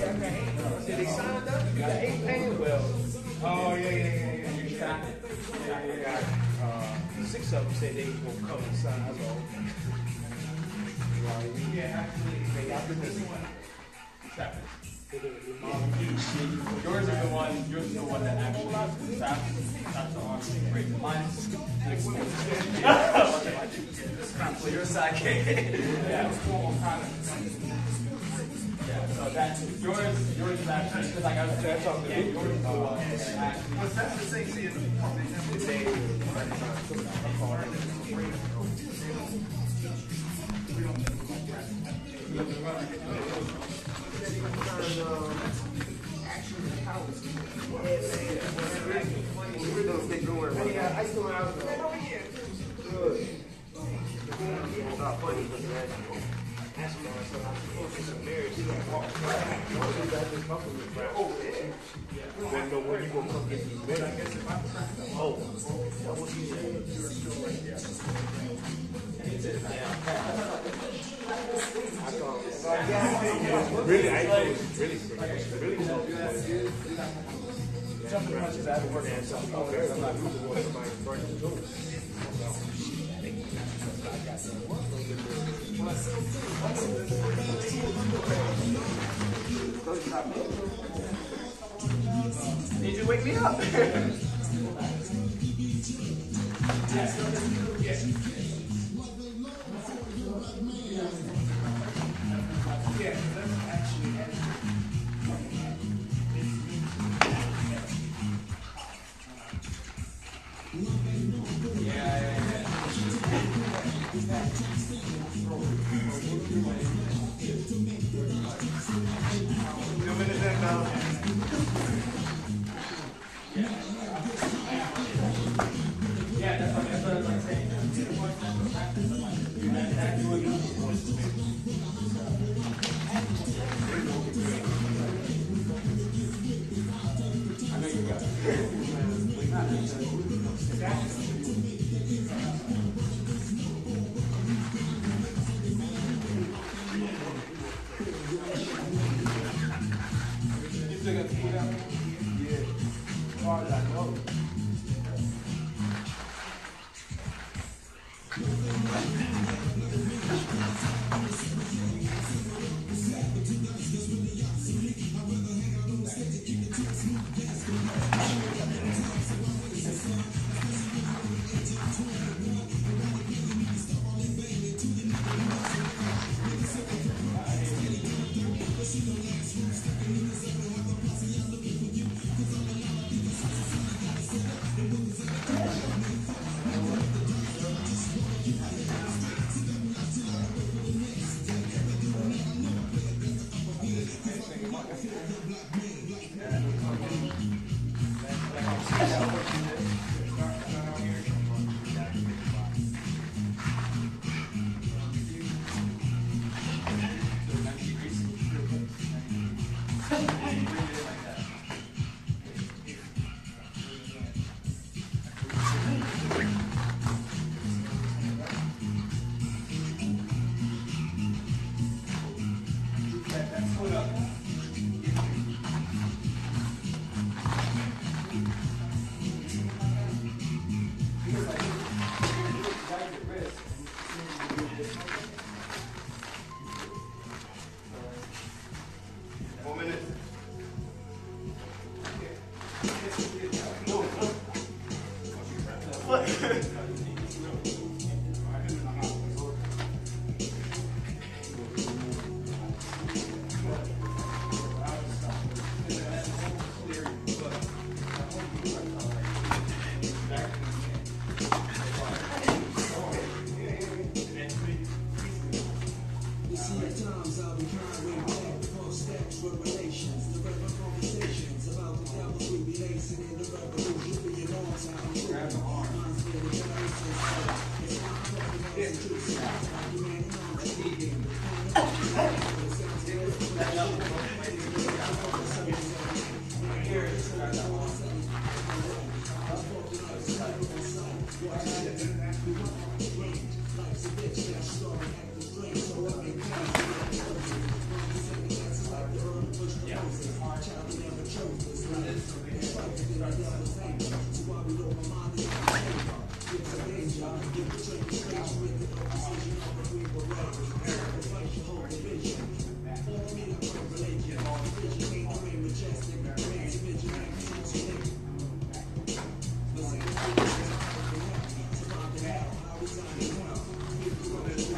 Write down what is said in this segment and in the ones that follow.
Did they sign up? You got 8 paying well. Oh, yeah. You got it. Yeah, 6 of them said they will come and sign up. Yeah, actually, they got the this one. Yours is the one that actually that's the arm thing. Mine's your side kick. Yeah, so that's yours is actually because like I was saying, yours is the one But that's the thing, see, really, I really jumping punches out of work and something. I'm not used to what somebody's trying to do. Need you to wake me up? Yeah, that's actually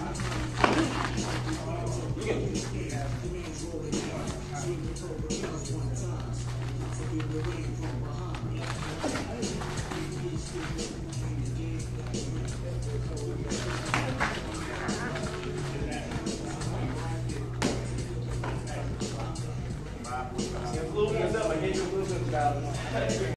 I gave you a little bit of balance.